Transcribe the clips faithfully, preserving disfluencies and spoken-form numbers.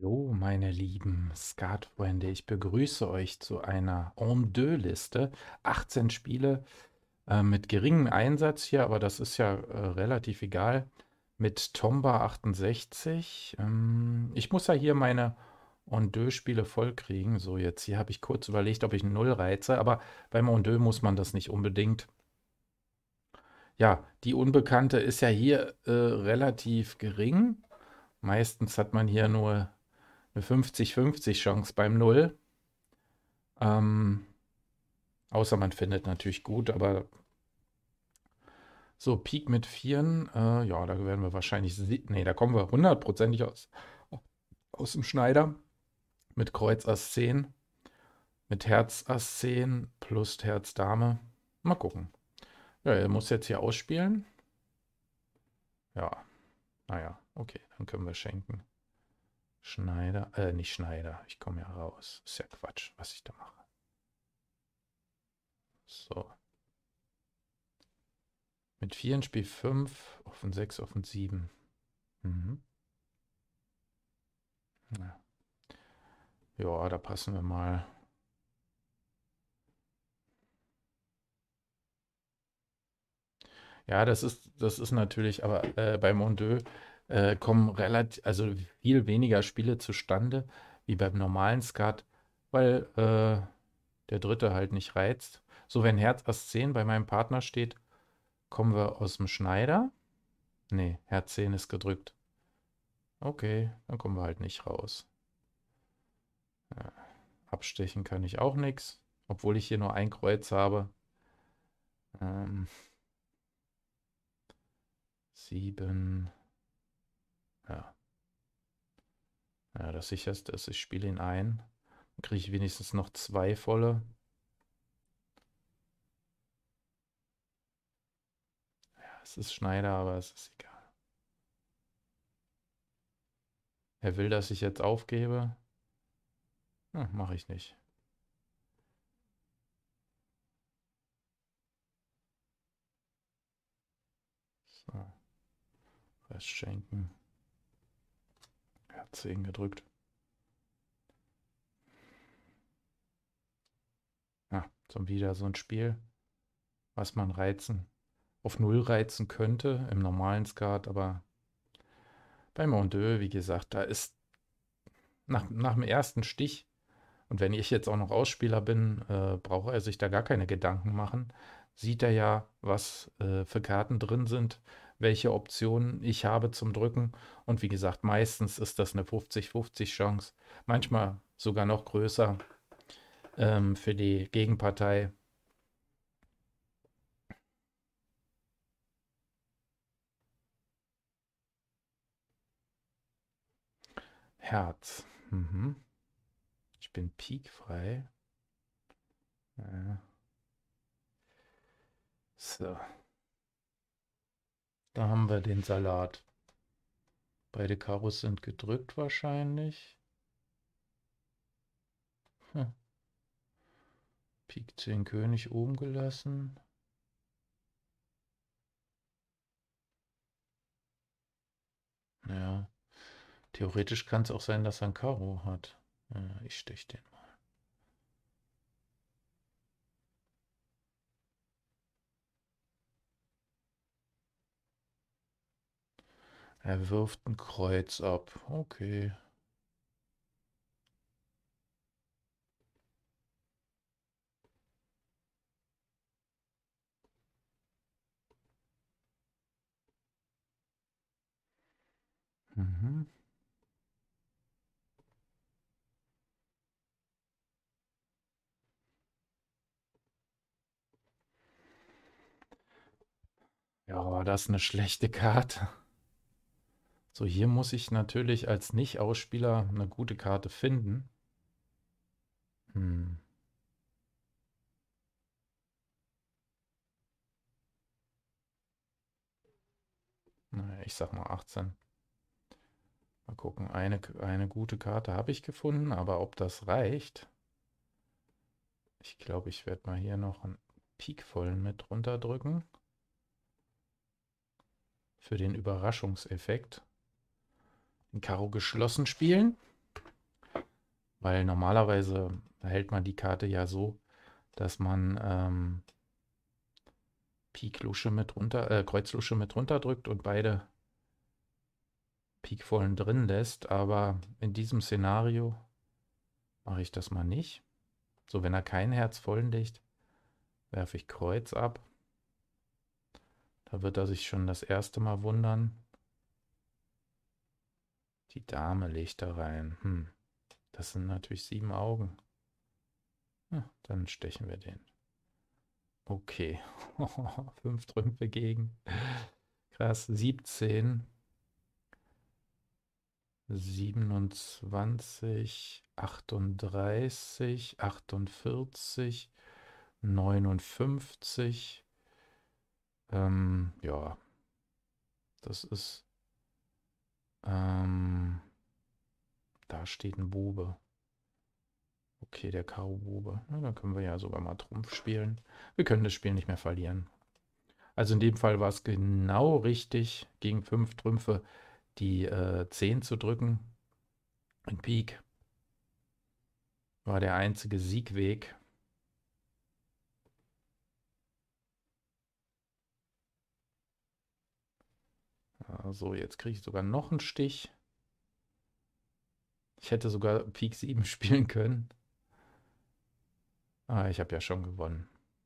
Hallo, meine lieben Skatfreunde, ich begrüße euch zu einer En-deux-Liste. achtzehn Spiele äh, mit geringem Einsatz hier, aber das ist ja äh, relativ egal. Mit Tomba achtundsechzig. Ähm, ich muss ja hier meine En-deux-Spiele vollkriegen. So, jetzt hier habe ich kurz überlegt, ob ich ein Null reize, aber beim En-deux muss man das nicht unbedingt. Ja, die Unbekannte ist ja hier äh, relativ gering. Meistens hat man hier nur eine fünfzig fünfzig Chance beim Null. Ähm, außer man findet natürlich gut, aber so Pik mit Vieren, äh, ja, da werden wir wahrscheinlich, sie- nee, da kommen wir hundertprozentig aus, aus dem Schneider mit Kreuz Ass zehn, mit Herz Ass zehn plus Herz Dame. Mal gucken. Ja, er muss jetzt hier ausspielen. Ja, naja, okay, dann können wir schenken. Schneider, äh, nicht Schneider, ich komme ja raus. Ist ja Quatsch, was ich da mache. So. Mit vier in Spiel fünf, Offen sechs, Offen sieben. Mhm. Ja. Ja, da passen wir mal. Ja, das ist, das ist natürlich, aber äh, bei Mondeux äh, kommen relativ, also viel weniger Spiele zustande wie beim normalen Skat, weil äh, der dritte halt nicht reizt. So, wenn Herz Ass zehn bei meinem Partner steht, kommen wir aus dem Schneider. Nee, Herz zehn ist gedrückt. Okay, dann kommen wir halt nicht raus. Ja, abstechen kann ich auch nichts, obwohl ich hier nur ein Kreuz habe. Ähm, sieben. Ja, ja, das sicherste ist, ich spiele ihn ein. Dann kriege ich wenigstens noch zwei volle. Ja, es ist Schneider, aber es ist egal. Er will, dass ich jetzt aufgebe. Hm, mache ich nicht. So, Rest schenken. Er hat zehn gedrückt. Ja, so wieder so ein Spiel, was man reizen, auf Null reizen könnte im normalen Skat, aber bei Mondeux, wie gesagt, da ist nach, nach dem ersten Stich, und wenn ich jetzt auch noch Ausspieler bin, äh, braucht er sich da gar keine Gedanken machen. Sieht er ja, was äh, für Karten drin sind, welche Optionen ich habe zum Drücken. Und wie gesagt, meistens ist das eine fünfzig fünfzig Chance, manchmal sogar noch größer ähm, für die Gegenpartei. Herz. Mhm. Ich bin piekfrei. Ja. So, da haben wir den Salat. Beide Karos sind gedrückt wahrscheinlich. Hm. Pik zehn König oben gelassen. Ja, theoretisch kann es auch sein, dass er ein Karo hat. Ja, ich stech den mal. Er wirft ein Kreuz ab. Okay. Mhm. Ja, aber das ist eine schlechte Karte. So, hier muss ich natürlich als Nicht-Ausspieler eine gute Karte finden. Hm. Naja, ich sag mal achtzehn. Mal gucken, eine, eine gute Karte habe ich gefunden, aber ob das reicht? Ich glaube, ich werde mal hier noch einen Pikvollen mit runterdrücken. Für den Überraschungseffekt. Den Karo geschlossen spielen. Weil normalerweise hält man die Karte ja so, dass man ähm, Pik Lusche mit runter, äh, Kreuz Lusche mit runterdrückt und beide Pik Vollen drin lässt. Aber in diesem Szenario mache ich das mal nicht. So, wenn er kein Herz vollen legt, werfe ich Kreuz ab. Da wird er sich schon das erste Mal wundern. Die Dame legt da rein. Hm, das sind natürlich sieben Augen. Ja, dann stechen wir den. Okay. Fünf Trümpfe gegen. Krass. siebzehn. siebenundzwanzig. achtunddreißig. achtundvierzig. neunundfünfzig. Ähm, ja. Das ist. Ähm, da steht ein Bube. Okay, der Karo-Bube. Na, dann können wir ja sogar mal Trumpf spielen. Wir können das Spiel nicht mehr verlieren. Also in dem Fall war es genau richtig, gegen fünf Trümpfe die äh, zehn zu drücken. In Pik war der einzige Siegweg. So, jetzt kriege ich sogar noch einen Stich. Ich hätte sogar Pik sieben spielen können. Ah, ich habe ja schon gewonnen.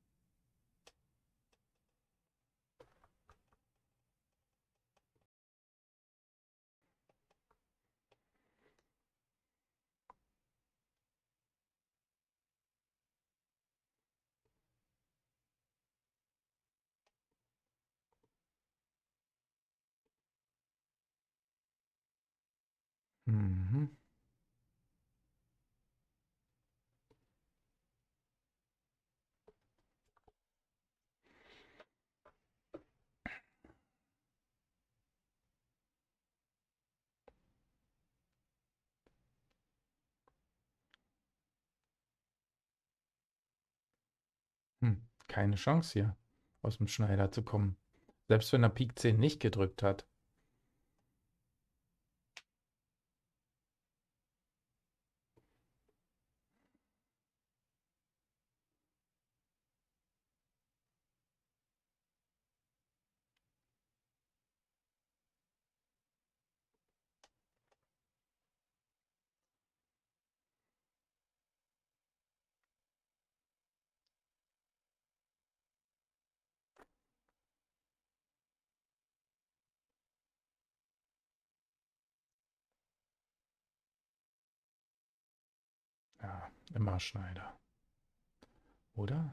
Mhm. Hm, keine Chance hier, aus dem Schneider zu kommen. Selbst wenn er Pik zehn nicht gedrückt hat. Ja, immer Schneider. Oder?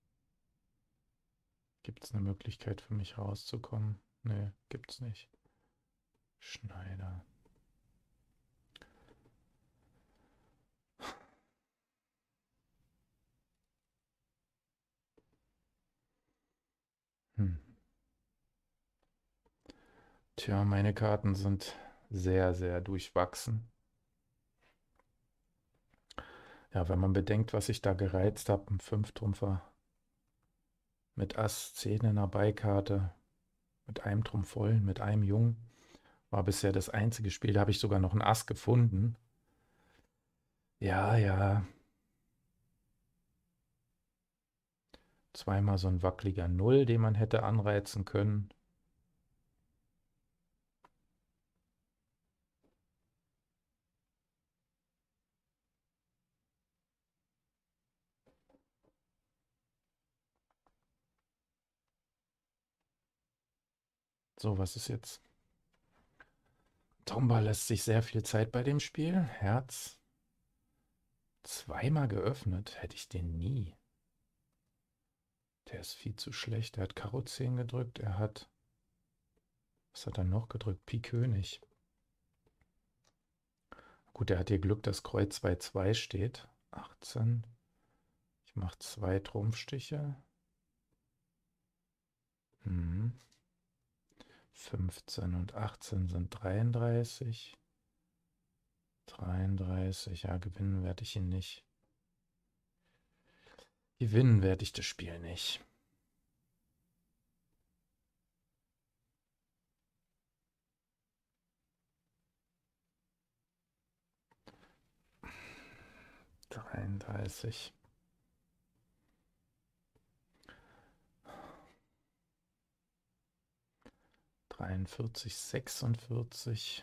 Gibt es eine Möglichkeit für mich rauszukommen? Nee, gibt's nicht. Schneider. Hm. Tja, meine Karten sind sehr, sehr durchwachsen. Ja, wenn man bedenkt, was ich da gereizt habe, ein Fünftrumpfer mit Ass zehn in der Beikarte, mit einem Trumpf voll, mit einem Jungen, war bisher das einzige Spiel, da habe ich sogar noch ein Ass gefunden. Ja, ja. Zweimal so ein wackeliger Null, den man hätte anreizen können. So, was ist jetzt? Tomba lässt sich sehr viel Zeit bei dem Spiel. Herz zweimal geöffnet, hätte ich den nie. Der ist viel zu schlecht. Er hat Karo zehn gedrückt. Er hat. Was hat er noch gedrückt? Pik König. Gut, er hat hier Glück, dass Kreuz zwei zwei steht. achtzehn. Ich mache zwei Trumpfstiche. Hm. fünfzehn und achtzehn sind dreiunddreißig. dreiunddreißig. Ja, gewinnen werde ich ihn nicht. Gewinnen werde ich das Spiel nicht. einunddreißig. dreiundvierzig, sechsundvierzig.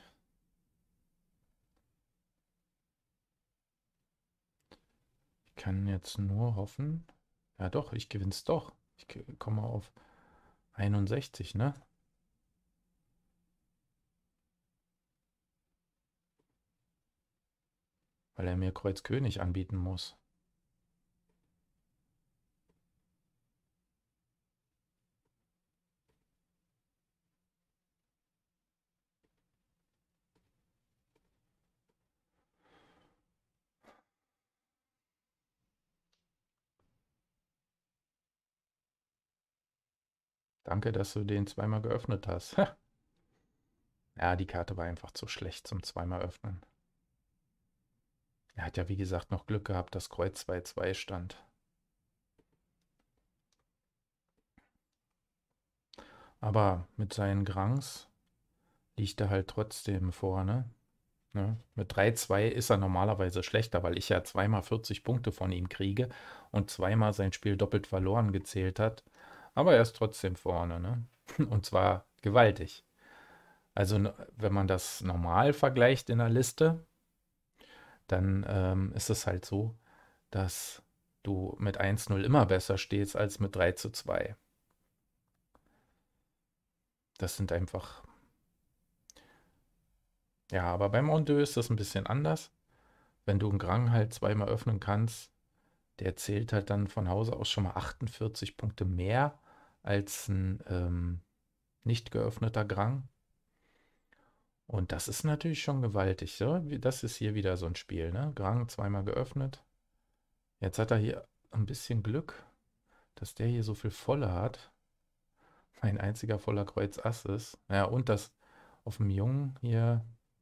Ich kann jetzt nur hoffen. Ja doch, ich gewinne es doch. Ich komme auf einundsechzig, ne? Weil er mir Kreuz König anbieten muss. Danke, dass du den zweimal geöffnet hast. Ja, die Karte war einfach zu schlecht zum zweimal öffnen. Er hat ja wie gesagt noch Glück gehabt, dass Kreuz zwei zwei stand. Aber mit seinen Grangs liegt er halt trotzdem vorne. Ne? Mit drei zwei ist er normalerweise schlechter, weil ich ja zweimal vierzig Punkte von ihm kriege und zweimal sein Spiel doppelt verloren gezählt hat. Aber er ist trotzdem vorne, ne? Und zwar gewaltig. Also wenn man das normal vergleicht in der Liste, dann ähm, ist es halt so, dass du mit eins null immer besser stehst als mit drei zu zwei. Das sind einfach... Ja, aber beim Rondeau ist das ein bisschen anders. Wenn du einen Grang halt zweimal öffnen kannst, der zählt halt dann von Hause aus schon mal achtundvierzig Punkte mehr als ein ähm, nicht geöffneter Grang. Und das ist natürlich schon gewaltig. So. Das ist hier wieder so ein Spiel, ne? Grang zweimal geöffnet. Jetzt hat er hier ein bisschen Glück, dass der hier so viel Volle hat. Ein einziger voller Kreuz Ass ist. Ja, und das auf dem Jungen hier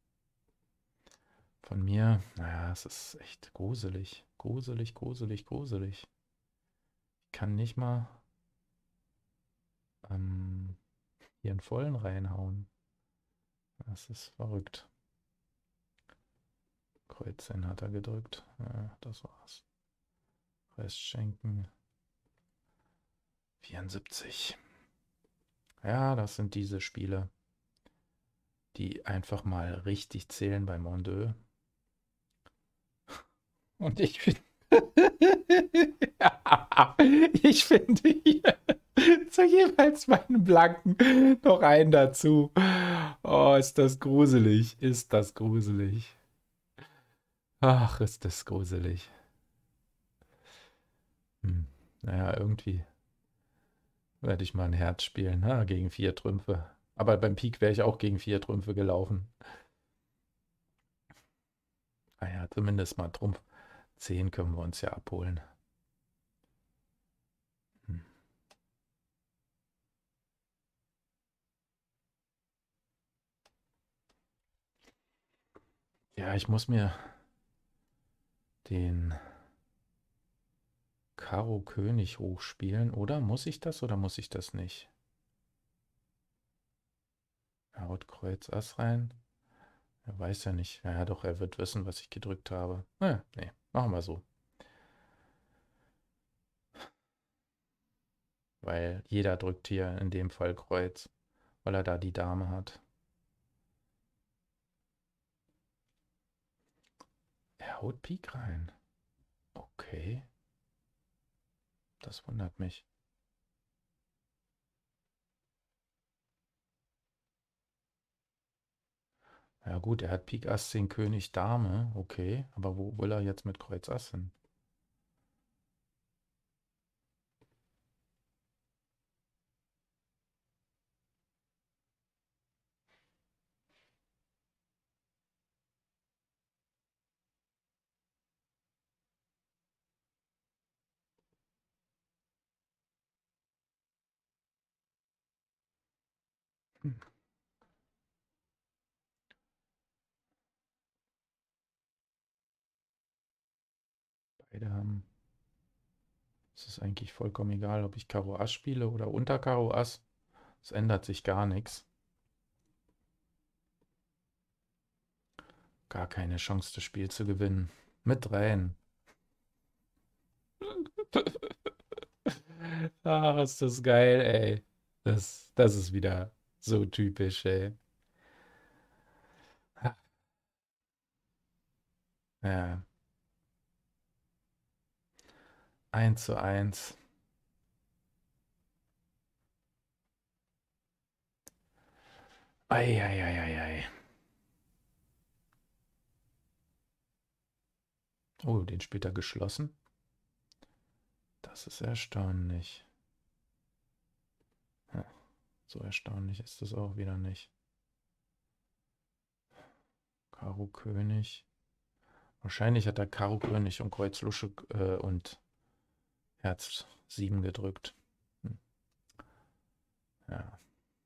von mir, naja, es ist echt gruselig. Gruselig, gruselig, gruselig. Ich kann nicht mal ähm, hier einen vollen reinhauen. Das ist verrückt. Kreuzchen hat er gedrückt. Ja, das war's. Rest schenken. vierundsiebzig. Ja, das sind diese Spiele, die einfach mal richtig zählen beim Mondeux. Und ich finde, ich finde hier zu jeweils meinen Blanken noch einen dazu. Oh, ist das gruselig. Ist das gruselig. Ach, ist das gruselig. Hm. Naja, irgendwie werde ich mal ein Herz spielen, ha, gegen vier Trümpfe. Aber beim Pik wäre ich auch gegen vier Trümpfe gelaufen. Naja, zumindest mal Trumpf zehn können wir uns ja abholen. Hm. Ja, ich muss mir den Karo König hochspielen, oder? Muss ich das oder muss ich das nicht? Er haut Kreuz Ass rein. Er weiß ja nicht. Ja, doch, er wird wissen, was ich gedrückt habe. Ah, nee, machen wir so. Weil jeder drückt hier in dem Fall Kreuz, weil er da die Dame hat. Er haut Pik rein. Okay. Das wundert mich. Ja gut, er hat Pik Ass zehn König Dame. Okay, aber wo will er jetzt mit Kreuz Ass hin? Hm. Beide haben... Es ist eigentlich vollkommen egal, ob ich Karo Ass spiele oder unter Karo Ass. Es ändert sich gar nichts. Gar keine Chance, das Spiel zu gewinnen. Mit dreien. Ah, ist das geil, ey. Das, das ist wieder so typisch, ey. Ja, eins zu eins. Eieieiei. Oh, den später geschlossen. Das ist erstaunlich. Ja, so erstaunlich ist das auch wieder nicht. Karo König. Wahrscheinlich hat er Karo König und Kreuz Lusche äh, und Herz sieben gedrückt. Hm. Ja.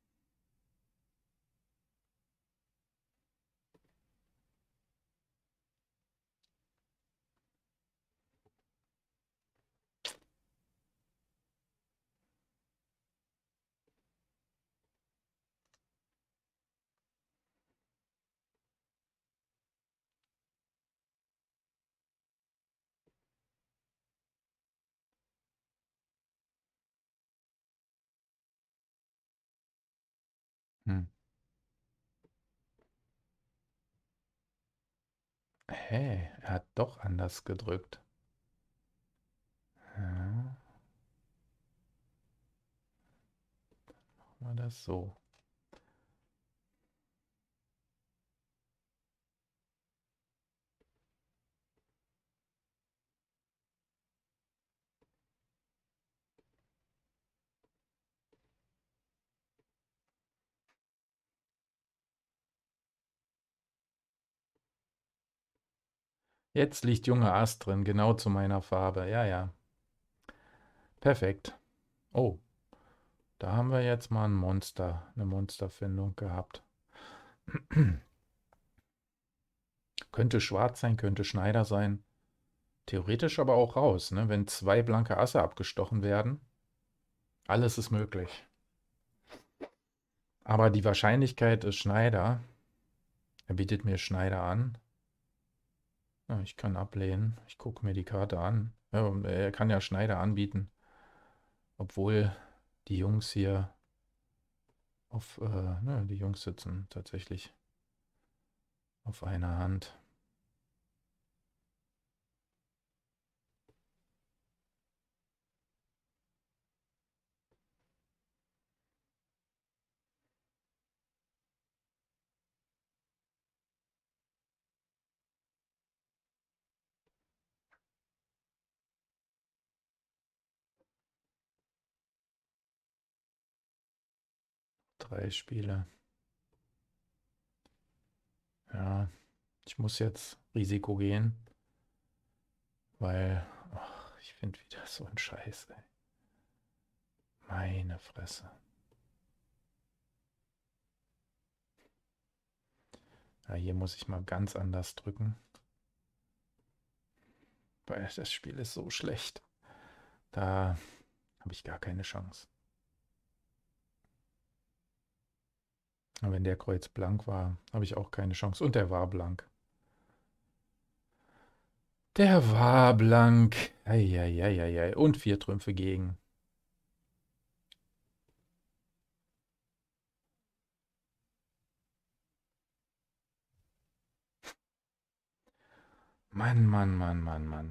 Hm. Hä, er hat doch anders gedrückt. Ja, war das so. Jetzt liegt junge Ast drin, genau zu meiner Farbe. Ja, ja. Perfekt. Oh, da haben wir jetzt mal ein Monster, eine Monsterfindung gehabt. Könnte schwarz sein, könnte Schneider sein. Theoretisch aber auch raus, ne? Wenn zwei blanke Asse abgestochen werden. Alles ist möglich. Aber die Wahrscheinlichkeit ist Schneider. Er bietet mir Schneider an. Ja, ich kann ablehnen. Ich gucke mir die Karte an. Ja, er kann ja Schneider anbieten. Obwohl die Jungs hier auf, äh, ne, die Jungs sitzen tatsächlich auf einer Hand. Drei Spiele. Ja, ich muss jetzt Risiko gehen, weil ach, ich finde wieder so ein Scheiß, ey. Meine Fresse. Ja, hier muss ich mal ganz anders drücken, weil das Spiel ist so schlecht. Da habe ich gar keine Chance. Aber wenn der Kreuz blank war, habe ich auch keine Chance. Und der war blank. Der war blank. Eieieiei. Und vier Trümpfe gegen. Mann, Mann, Mann, Mann, Mann.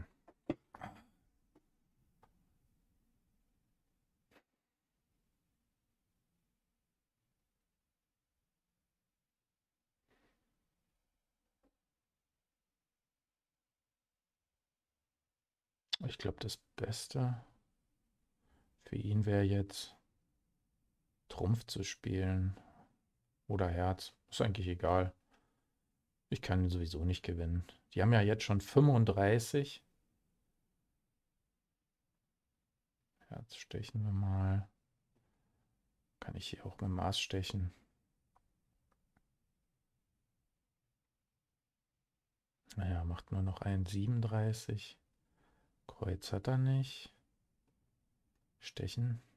Ich glaube, das Beste für ihn wäre jetzt Trumpf zu spielen oder Herz. Ist eigentlich egal. Ich kann ihn sowieso nicht gewinnen. Die haben ja jetzt schon fünfunddreißig. Herz stechen wir mal. Kann ich hier auch mit Maß stechen? Naja, macht nur noch ein siebenunddreißig. Kreuz hat er nicht. Stechen.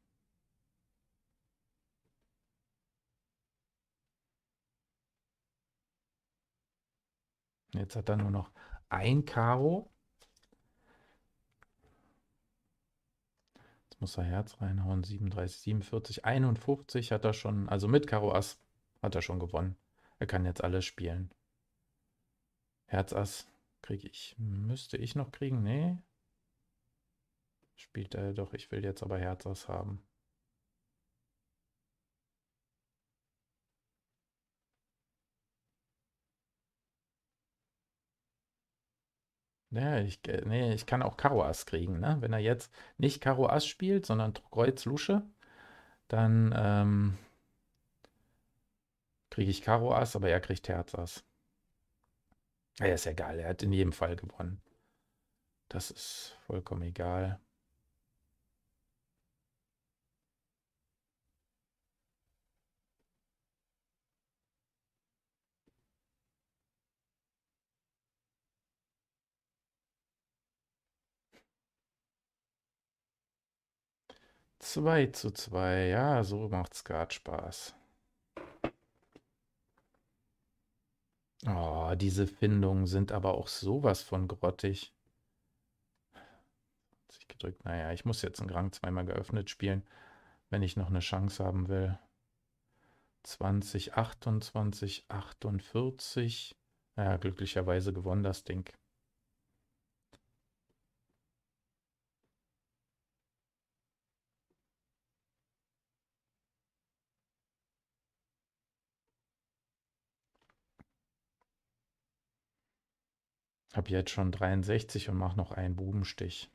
Jetzt hat er nur noch ein Karo. Jetzt Jetzt muss er Herz reinhauen. siebenunddreißig, siebenundvierzig, einundfünfzig hat er schon. Also mit Karo Ass hat er schon gewonnen. Er kann jetzt alles spielen. Herz Ass kriege ich. Müsste ich noch kriegen? Nee. Spielt er doch. Ich will jetzt aber Herz Ass haben. Nee, ich, äh, nee, ich kann auch Karo Ass kriegen, ne? Wenn er jetzt nicht Karo Ass spielt, sondern Kreuz Lusche, dann ähm, kriege ich Karo Ass, aber er kriegt Herz Ass. Ja, ist egal, er hat in jedem Fall gewonnen. Das ist vollkommen egal. zwei zu zwei, ja, so macht Skat Spaß. Oh, diese Findungen sind aber auch sowas von grottig. Sich gedrückt, naja, ich muss jetzt einen Rang zweimal geöffnet spielen, wenn ich noch eine Chance haben will. zwanzig, achtundzwanzig, achtundvierzig. Ja, glücklicherweise gewonnen das Ding. Hab jetzt schon dreiundsechzig und mach noch einen Bubenstich.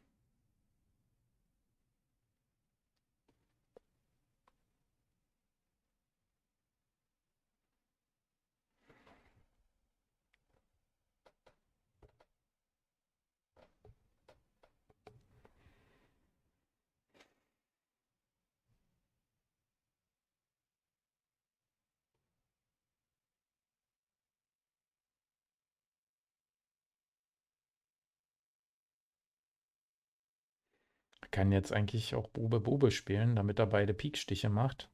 Kann jetzt eigentlich auch Bube Bube spielen, damit er beide Pikstiche macht.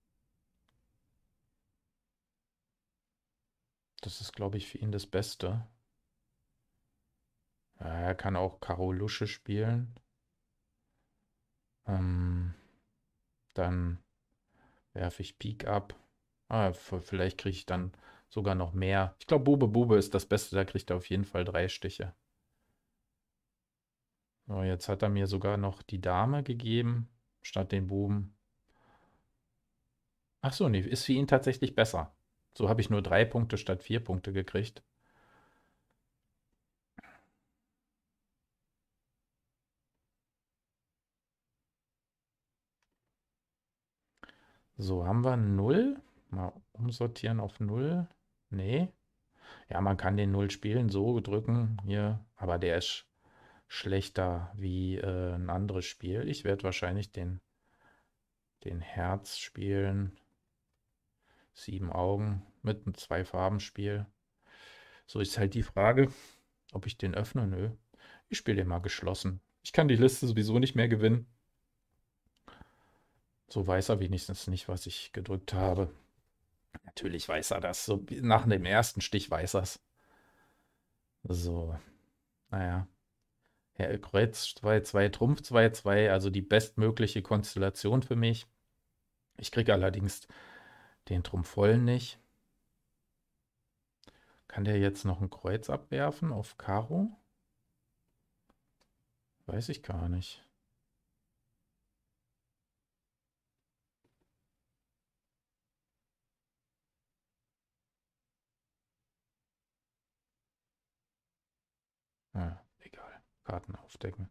Das ist, glaube ich, für ihn das Beste. Ja, er kann auch Karo Lusche spielen. Ähm, dann werfe ich Pik ab. Ah, v- vielleicht kriege ich dann sogar noch mehr. Ich glaube, Bube Bube ist das Beste. Da kriegt er auf jeden Fall drei Stiche. So, jetzt hat er mir sogar noch die Dame gegeben, statt den Buben. Ach so, nee, ist für ihn tatsächlich besser. So habe ich nur drei Punkte statt vier Punkte gekriegt. So, haben wir null. Mal umsortieren auf null. Nee. Ja, man kann den null spielen, so drücken hier, aber der ist schlechter wie äh, ein anderes Spiel. Ich werde wahrscheinlich den, den Herz spielen. Sieben Augen mit einem Zwei-Farben-Spiel. So ist halt die Frage, ob ich den öffne. Nö. Ich spiele den mal geschlossen. Ich kann die Liste sowieso nicht mehr gewinnen. So weiß er wenigstens nicht, was ich gedrückt habe. Natürlich weiß er das. So nach dem ersten Stich weiß er es. So, naja. Herr Kreuz zwei zwei, Trumpf zwei zwei, also die bestmögliche Konstellation für mich. Ich kriege allerdings den Trumpf voll nicht. Kann der jetzt noch ein Kreuz abwerfen auf Karo? Weiß ich gar nicht. Ah, egal. Karten aufdecken.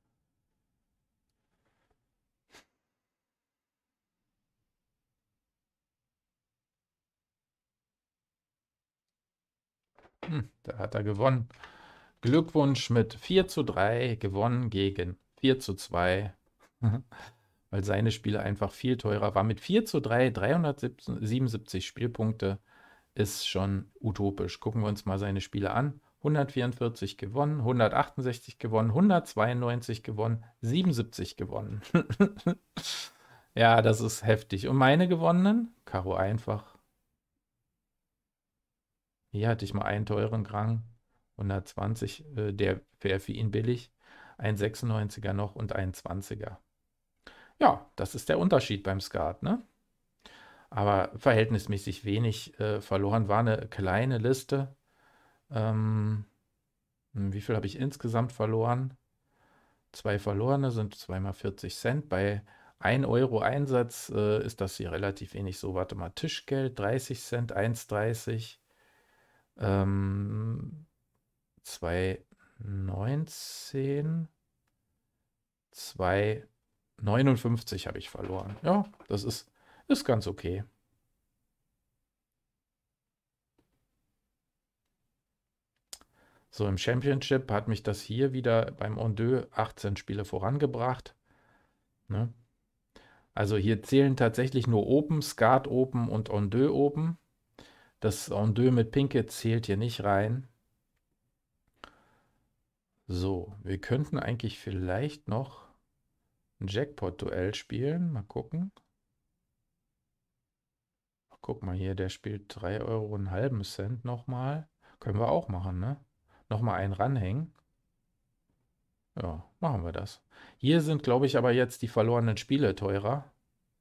Hm, da hat er gewonnen. Glückwunsch mit vier zu drei gewonnen gegen vier zu zwei. Weil seine Spiele einfach viel teurer war. Mit vier zu drei, dreihundertsiebenundsiebzig Spielpunkte ist schon utopisch. Gucken wir uns mal seine Spiele an. hundertvierundvierzig gewonnen, hundertachtundsechzig gewonnen, hundertzweiundneunzig gewonnen, siebenundsiebzig gewonnen. Ja, das ist heftig. Und meine gewonnenen? Karo einfach. Hier hatte ich mal einen teuren Rang. hundertzwanzig, äh, der wäre für ihn billig. Ein sechsundneunziger noch und ein zwanziger. Ja, das ist der Unterschied beim Skat, ne? Aber verhältnismäßig wenig äh, verloren. War eine kleine Liste. Ähm, hm, wie viel habe ich insgesamt verloren? Zwei verlorene sind zweimal vierzig Cent. Bei ein Euro Einsatz äh, ist das hier relativ wenig. So, warte mal, Tischgeld dreißig Cent, eins dreißig, ähm, zwei neunzehn, zwei neunundfünfzig habe ich verloren. Ja, das ist, ist ganz okay. So, im Championship hat mich das hier wieder beim En-deux achtzehn Spiele vorangebracht. Ne? Also hier zählen tatsächlich nur Open, Skat Open und En-deux Open. Das En-deux mit Pinke zählt hier nicht rein. So, wir könnten eigentlich vielleicht noch ein Jackpot-Duell spielen. Mal gucken. Guck mal hier, der spielt drei Euro einen halben Cent nochmal. Können wir auch machen, ne? Nochmal einen ranhängen. Ja, machen wir das. Hier sind, glaube ich, aber jetzt die verlorenen Spiele teurer.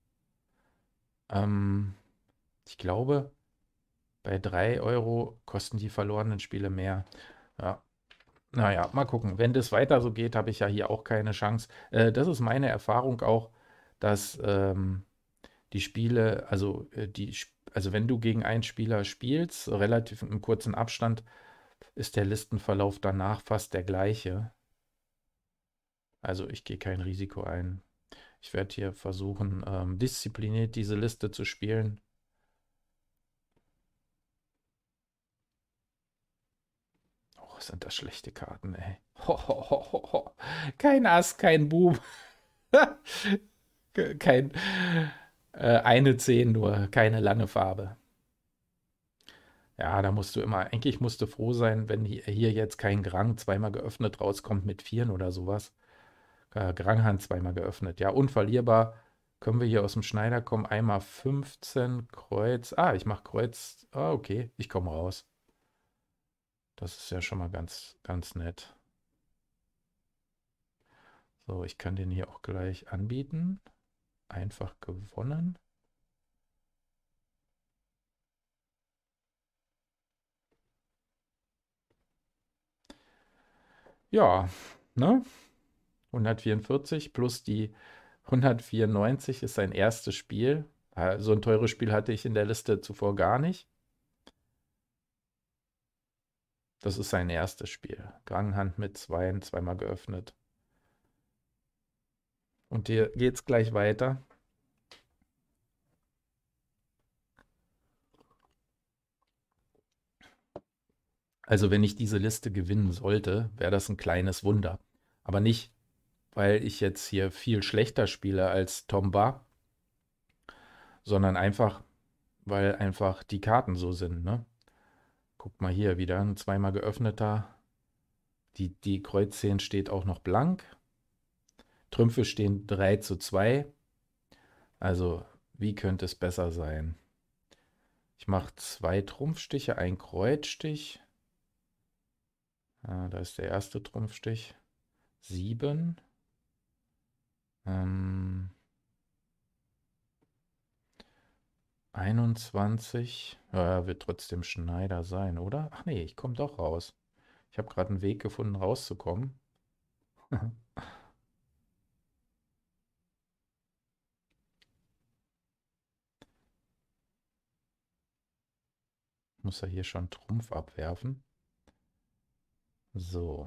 Ähm, ich glaube, bei drei Euro kosten die verlorenen Spiele mehr. Ja, naja, mal gucken. Wenn das weiter so geht, habe ich ja hier auch keine Chance. Äh, das ist meine Erfahrung auch, dass ähm, die Spiele, also, äh, die, Sp- also wenn du gegen einen Spieler spielst, relativ im kurzen Abstand, ist der Listenverlauf danach fast der gleiche. Also ich gehe kein Risiko ein. Ich werde hier versuchen, ähm, diszipliniert diese Liste zu spielen. Oh, sind das schlechte Karten, ey. Ho, ho, ho, ho, ho. Kein Ass, kein Bub. Kein, äh, eine zehn nur, keine lange Farbe. Ja, da musst du immer, eigentlich musst du froh sein, wenn hier, hier jetzt kein Grang zweimal geöffnet rauskommt mit Vieren oder sowas. Äh, Granghand zweimal geöffnet. Ja, unverlierbar. Können wir hier aus dem Schneider kommen? Einmal fünfzehn, Kreuz. Ah, ich mache Kreuz. Ah, okay, ich komme raus. Das ist ja schon mal ganz, ganz nett. So, ich kann den hier auch gleich anbieten. Einfach gewonnen. Ja, ne? hundertvierundvierzig plus die hundertvierundneunzig ist sein erstes Spiel. Ah, so ein teures Spiel hatte ich in der Liste zuvor gar nicht. Das ist sein erstes Spiel. Granghand mit Zweien, zweimal geöffnet. Und hier geht's gleich weiter. Also wenn ich diese Liste gewinnen sollte, wäre das ein kleines Wunder. Aber nicht, weil ich jetzt hier viel schlechter spiele als Tomba, sondern einfach, weil einfach die Karten so sind, ne? Guck mal hier wieder, ein zweimal geöffneter. Die, die Kreuz zehn steht auch noch blank. Trümpfe stehen drei zu zwei. Also, wie könnte es besser sein? Ich mache zwei Trumpfstiche, ein Kreuzstich. Ah, da ist der erste Trumpfstich. Sieben. Ähm, einundzwanzig. Ja, wird trotzdem Schneider sein, oder? Ach nee, ich komme doch raus. Ich habe gerade einen Weg gefunden, rauszukommen. Muss er hier schon Trumpf abwerfen. So.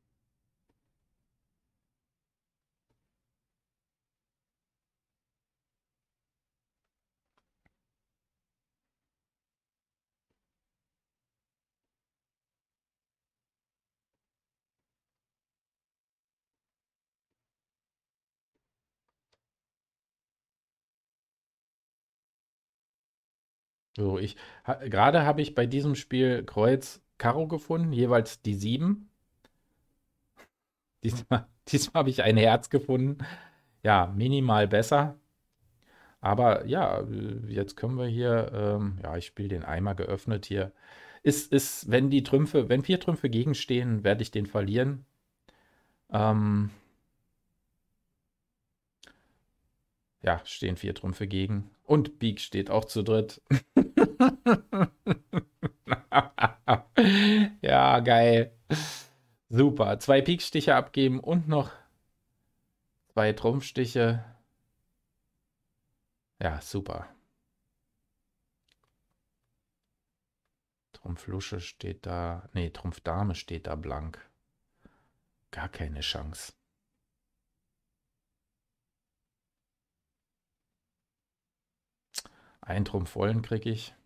So, ich ha, gerade habe ich bei diesem Spiel Kreuz Karo gefunden, jeweils die sieben. Diesmal, diesmal habe ich ein Herz gefunden. Ja, minimal besser. Aber ja, äh, jetzt können wir hier, ähm, ja, ich spiele den Eimer geöffnet hier. Ist, ist, wenn die Trümpfe, wenn vier Trümpfe gegenstehen, werde ich den verlieren. Ähm, Ja, stehen vier Trümpfe gegen. Und Pik steht auch zu dritt. Ja, geil. Super. Zwei Pikstiche abgeben und noch zwei Trumpfstiche. Ja, super. Trumpf Lusche steht da. Nee, Trumpf Dame steht da blank. Gar keine Chance. Ein Trumpf vollen kriege ich.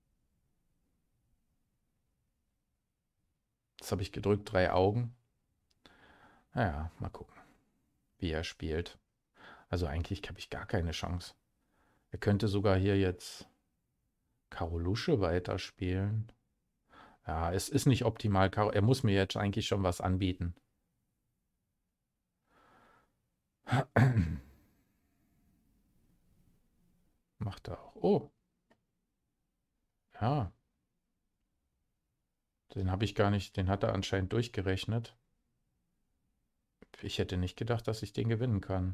Das habe ich gedrückt, drei Augen. Naja, mal gucken, wie er spielt. Also eigentlich habe ich gar keine Chance. Er könnte sogar hier jetzt Karo Lusche weiterspielen. Ja, es ist nicht optimal. Karo, er muss mir jetzt eigentlich schon was anbieten. Macht er auch. Oh, ja. Den habe ich gar nicht, den hat er anscheinend durchgerechnet. Ich hätte nicht gedacht, dass ich den gewinnen kann.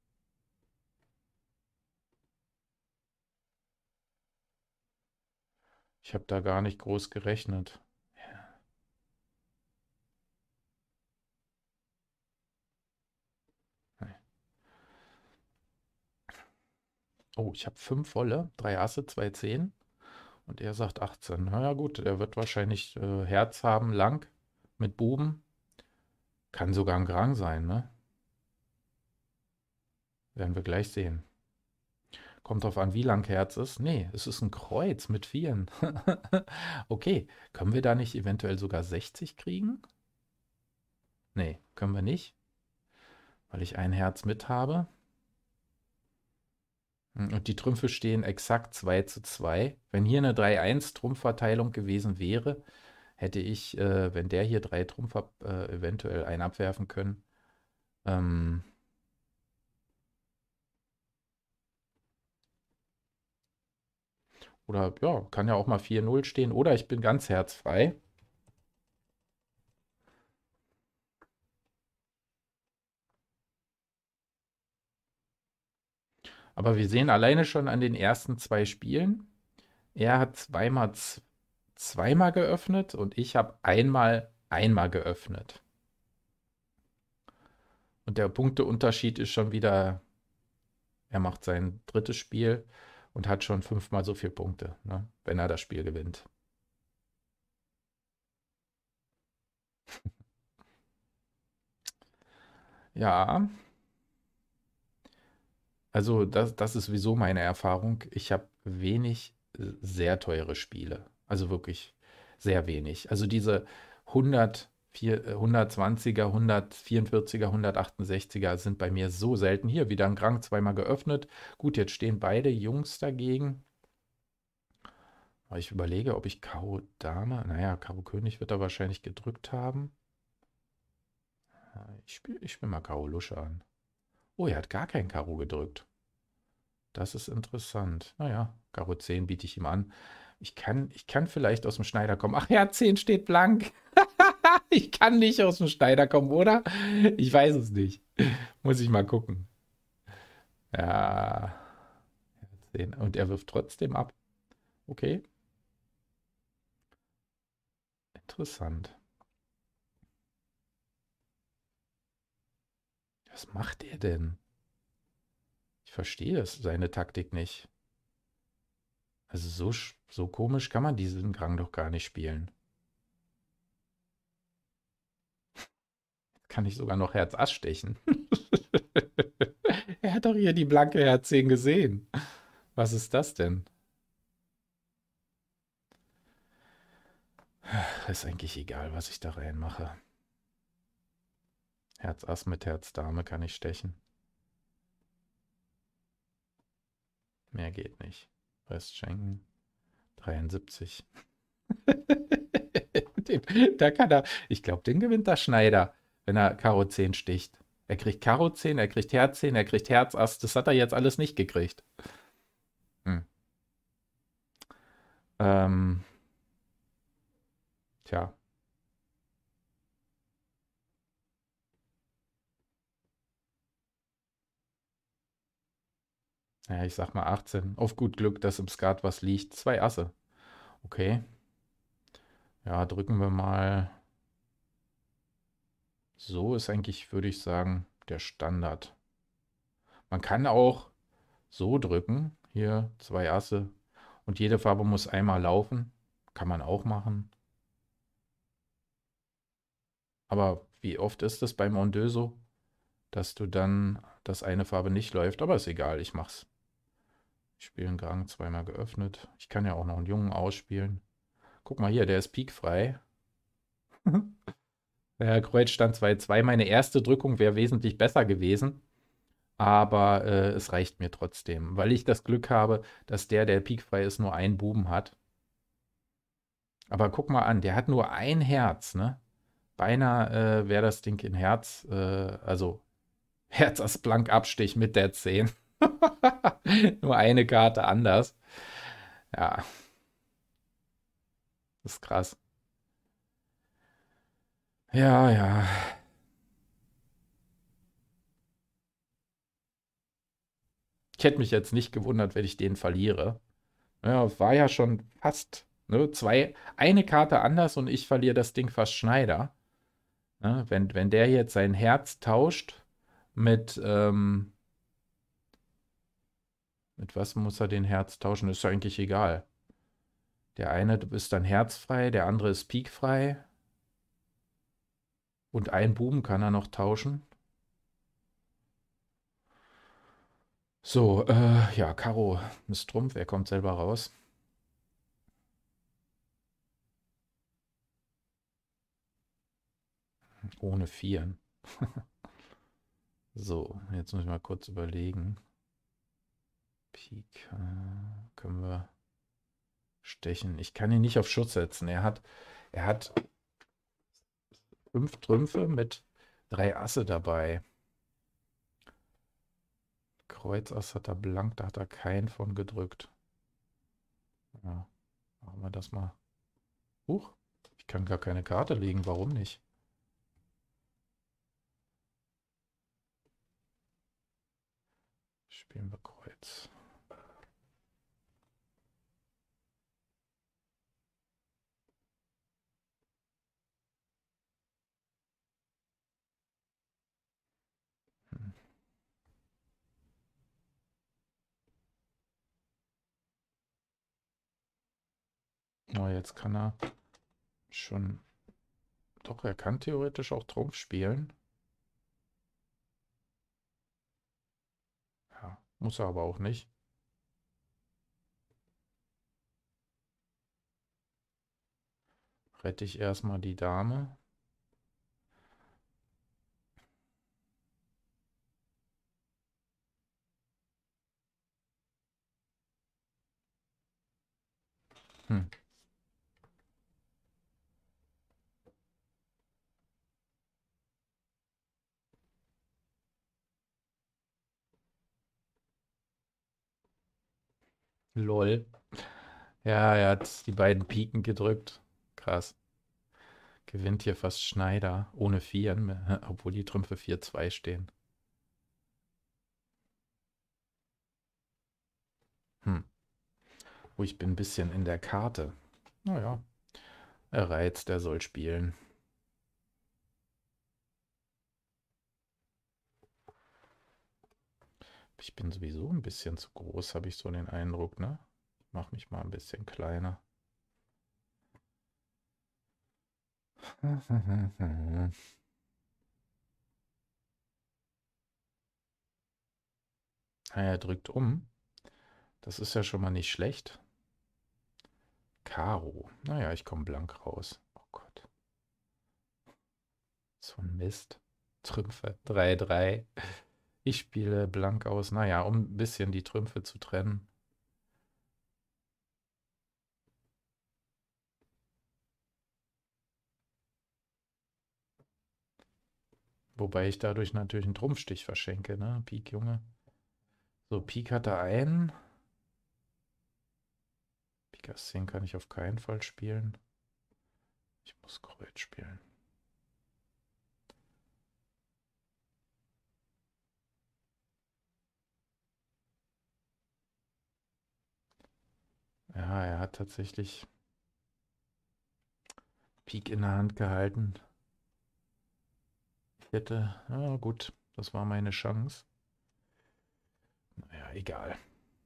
Ich habe da gar nicht groß gerechnet. Nee. Oh, ich habe fünf volle, drei Asse, zwei Zehn. Und er sagt achtzehn. Na ja, gut, er wird wahrscheinlich äh, Herz haben, lang, mit Buben. Kann sogar ein Grang sein, ne? Werden wir gleich sehen. Kommt drauf an, wie lang Herz ist. Nee, es ist ein Kreuz mit Vieren. Okay, können wir da nicht eventuell sogar sechzig kriegen? Nee, können wir nicht, weil ich ein Herz mit habe. Und die Trümpfe stehen exakt zwei zu zwei. Wenn hier eine drei eins Trumpfverteilung gewesen wäre, hätte ich, äh, wenn der hier drei Trumpf hat, äh, eventuell einen abwerfen können. Ähm, oder ja, kann ja auch mal vier null stehen. Oder ich bin ganz herzfrei. Aber wir sehen alleine schon an den ersten zwei Spielen, er hat zweimal, z- zweimal geöffnet und ich habe einmal einmal geöffnet. Und der Punkteunterschied ist schon wieder, er macht sein drittes Spiel und hat schon fünfmal so viele Punkte, ne, wenn er das Spiel gewinnt. Ja, also das, das ist sowieso meine Erfahrung. Ich habe wenig äh, sehr teure Spiele. Also wirklich sehr wenig. Also diese hundert, vier- äh, hundertzwanziger, hundertvierundvierziger, hundertachtundsechziger sind bei mir so selten. Hier wieder ein Grang zweimal geöffnet. Gut, jetzt stehen beide Jungs dagegen. Aber ich überlege, ob ich Karo Dame, naja, Karo König wird er wahrscheinlich gedrückt haben. Ja, Ich spiele ich spiel mal Karo Lusche an. Oh, er hat gar kein Karo gedrückt. Das ist interessant. Naja, Karo zehn biete ich ihm an. Ich kann, ich kann vielleicht aus dem Schneider kommen. Ach ja, zehn steht blank. Ich kann nicht aus dem Schneider kommen, oder? Ich weiß es nicht. Muss ich mal gucken. Ja, zehn. Und er wirft trotzdem ab. Okay, interessant. Was macht er denn? Ich verstehe es, seine Taktik nicht. Also so, sch- so komisch kann man diesen Grang doch gar nicht spielen. Kann ich sogar noch Herz Ass stechen. Er hat doch hier die blanke Herz zehn gesehen. Was ist das denn? Ist eigentlich egal, was ich da reinmache. Herz Ass mit Herz Dame kann ich stechen. Mehr geht nicht. Rest schenken. dreiundsiebzig. Den, da kann er. Ich glaube, den gewinnt der Schneider, wenn er Karo zehn sticht. Er kriegt Karo zehn, er kriegt Herz zehn, er kriegt Herz Ass. Das hat er jetzt alles nicht gekriegt. Hm. Ähm, tja. Ja, ich sag mal achtzehn. Auf gut Glück, dass im Skat was liegt. Zwei Asse. Okay. Ja, drücken wir mal. So ist eigentlich, würde ich sagen, der Standard. Man kann auch so drücken. Hier zwei Asse. Und jede Farbe muss einmal laufen. Kann man auch machen. Aber wie oft ist es beim Ondeux so, dass du dann, dass eine Farbe nicht läuft? Aber ist egal, ich mach's. Ich spiele einen Gang zweimal geöffnet. Ich kann ja auch noch einen Jungen ausspielen. Guck mal hier, der ist pikfrei. Ja, Kreuz stand zwei zwei. Meine erste Drückung wäre wesentlich besser gewesen. Aber äh, es reicht mir trotzdem, weil ich das Glück habe, dass der, der pikfrei ist, nur einen Buben hat. Aber guck mal an, der hat nur ein Herz, ne? Beinahe äh, wäre das Ding in Herz, äh, also Herz als Blankabstich mit der zehn. Nur eine Karte anders. Ja, das ist krass. Ja, ja. Ich hätte mich jetzt nicht gewundert, wenn ich den verliere. Ja, war ja schon fast, ne, zwei, eine Karte anders und ich verliere das Ding fast Schneider. Ne, wenn, wenn der jetzt sein Herz tauscht mit, ähm, mit was muss er den Herz tauschen? Ist ja eigentlich egal. Der eine ist dann herzfrei, der andere ist pikfrei. Und einen Buben kann er noch tauschen. So, äh, ja, Karo ist Trumpf, er kommt selber raus. Ohne Vieren. So, jetzt muss ich mal kurz überlegen. Pik, äh, können wir stechen. Ich kann ihn nicht auf Schutz setzen. Er hat, er hat fünf Trümpfe mit drei Asse dabei. Kreuz Ass hat er blank, da hat er keinen von gedrückt. Ja, machen wir das mal. Huch, ich kann gar keine Karte legen, warum nicht? Spielen wir Kreuz. Hm. Oh, jetzt kann er schon. Doch, er kann theoretisch auch Trumpf spielen. Ja, muss er aber auch nicht. Rette ich erstmal die Dame. Hm. Lol. Ja, er hat die beiden Piken gedrückt. Krass. Gewinnt hier fast Schneider. Ohne Vieren, obwohl die Trümpfe vier zwei stehen. Hm. Oh, ich bin ein bisschen in der Karte. Naja, er reizt, er soll spielen. Ich bin sowieso ein bisschen zu groß, habe ich so den Eindruck, ne? Ich mach mich mal ein bisschen kleiner. Ah, er drückt um. Das ist ja schon mal nicht schlecht. Karo. Naja, ich komme blank raus. Oh Gott. So ein Mist. Trümpfe. drei drei. Ich spiele blank aus. Naja, um ein bisschen die Trümpfe zu trennen. Wobei ich dadurch natürlich einen Trumpfstich verschenke, ne? Pik, Junge. So, Pik hat er einen. Pik Ass zehn kann ich auf keinen Fall spielen. Ich muss Kreuz spielen. Ja, er hat tatsächlich Pik in der Hand gehalten. Ich hätte, ja gut, das war meine Chance. Naja, egal.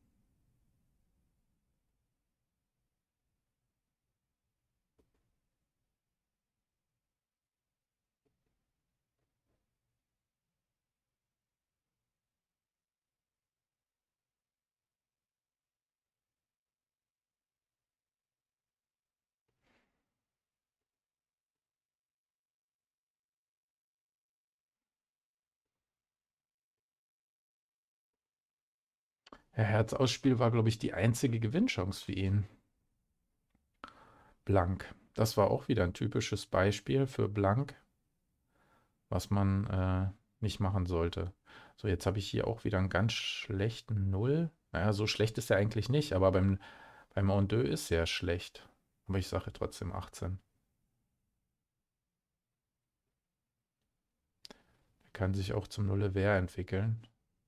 Herr Herz Ausspiel war, glaube ich, die einzige Gewinnchance für ihn. Blank. Das war auch wieder ein typisches Beispiel für Blank, was man äh, nicht machen sollte. So, jetzt habe ich hier auch wieder einen ganz schlechten Null. Naja, so schlecht ist er eigentlich nicht, aber beim, beim En deux ist er schlecht. Aber ich sage trotzdem achtzehn. Er kann sich auch zum Nulle Wehr entwickeln.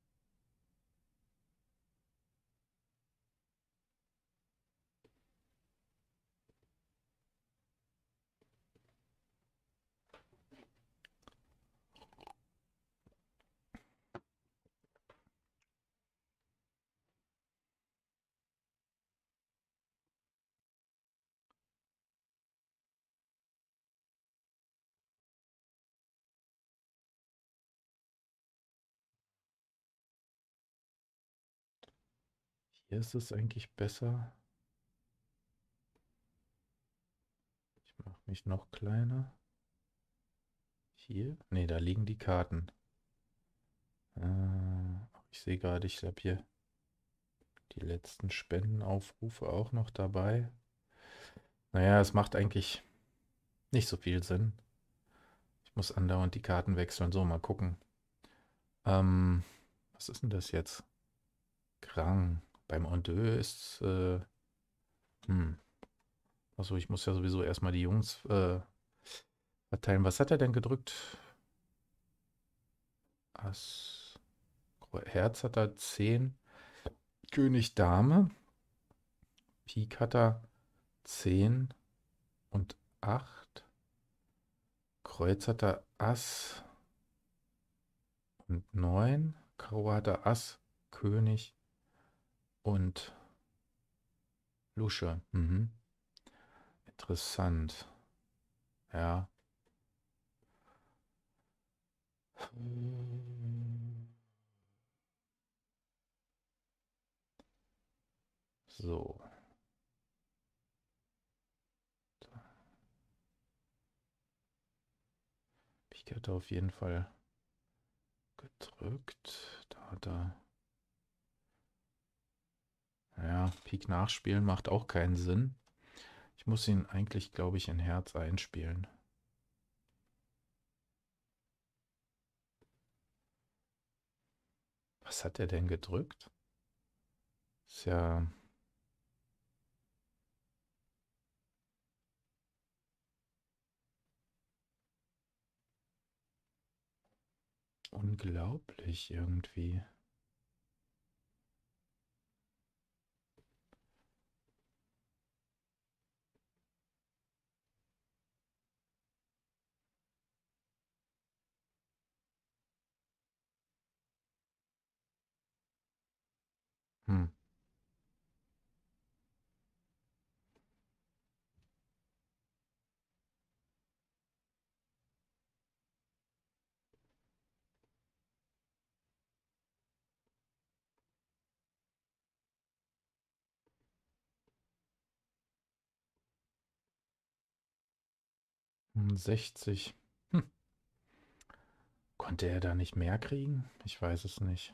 Hier ist es eigentlich besser. Ich mache mich noch kleiner. Hier? Ne, da liegen die Karten. Äh, ich sehe gerade, ich habe hier die letzten Spendenaufrufe auch noch dabei. Naja, es macht eigentlich nicht so viel Sinn. Ich muss andauernd die Karten wechseln. So, mal gucken. Ähm, was ist denn das jetzt? Krang. Beim En deux ist, äh, hm. Achso, ich muss ja sowieso erstmal die Jungs äh, verteilen. Was hat er denn gedrückt? Ass. Herz hat er zehn. König Dame. Pik hat er zehn und acht. Kreuz hat er Ass und neun. Karo hat er Ass, König und Lusche. Mhm. Interessant. Ja. So. Pik hat er auf jeden Fall gedrückt. Da hat er. Ja, Pik nachspielen macht auch keinen Sinn. Ich muss ihn eigentlich, glaube ich, in Herz einspielen. Was hat er denn gedrückt? Ist ja unglaublich irgendwie. Hm. sechzig. Hm. Konnte er da nicht mehr kriegen? Ich weiß es nicht.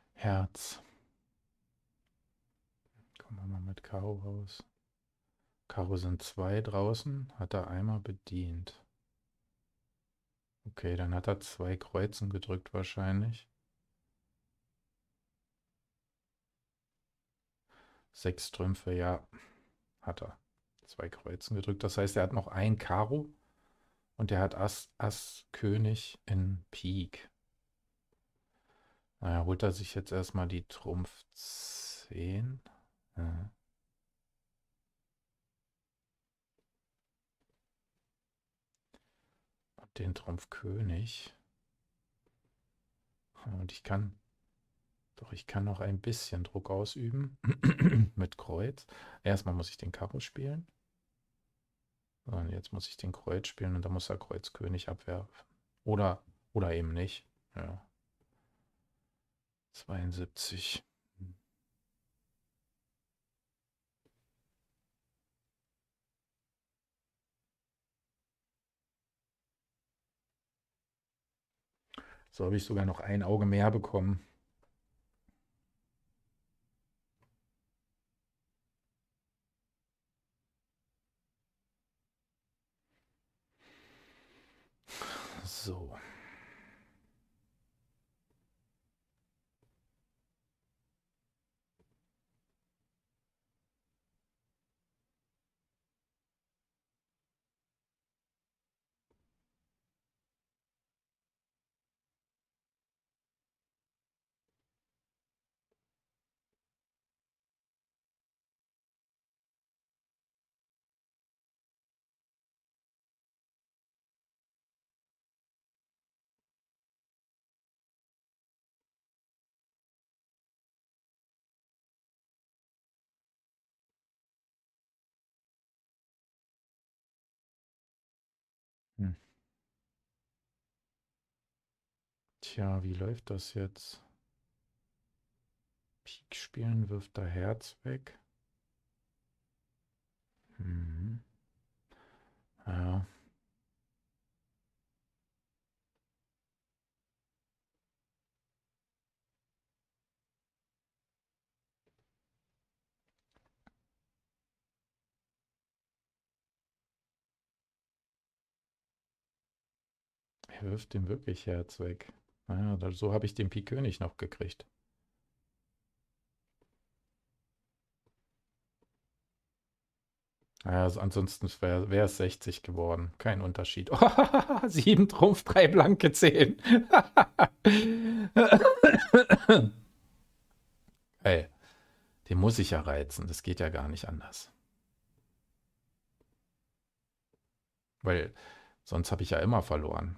Herz. Kommen wir mal mit Karo raus. Karo sind zwei draußen, hat er einmal bedient. Okay, dann hat er zwei Kreuzen gedrückt wahrscheinlich. Sechs Trümpfe, ja, hat er. Zwei Kreuzen gedrückt. Das heißt, er hat noch ein Karo und er hat Ass, Ass, König in Pik. Naja, holt er sich jetzt erstmal die Trumpf zehn. Ja. Und den Trumpf König. Und ich kann, doch ich kann noch ein bisschen Druck ausüben mit Kreuz. Erstmal muss ich den Karo spielen. So, und jetzt muss ich den Kreuz spielen und dann muss er Kreuz König abwerfen. Oder, oder eben nicht. Ja. zweiundsiebzig. So habe ich sogar noch ein Auge mehr bekommen. So. Hm. Tja, wie läuft das jetzt? Pik spielen, wirft er Herz weg. Mhm. Ja. Er wirft ihm wirklich Herz weg. Naja, da, so habe ich den Pik König noch gekriegt. Ja, also ansonsten wäre es sechzig geworden. Kein Unterschied. Oh, sieben Trumpf, drei blanke zehn. Ey, den muss ich ja reizen. Das geht ja gar nicht anders. Weil sonst habe ich ja immer verloren.